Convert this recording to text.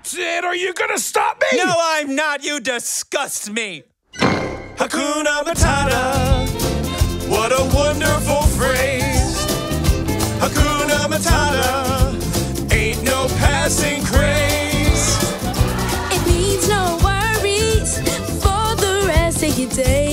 it! Are you gonna stop me? No, I'm not! You disgust me! Hakuna Matata, what a wonderful phrase. Hakuna Matata, ain't no passing craze. It means no worries for the rest of your day.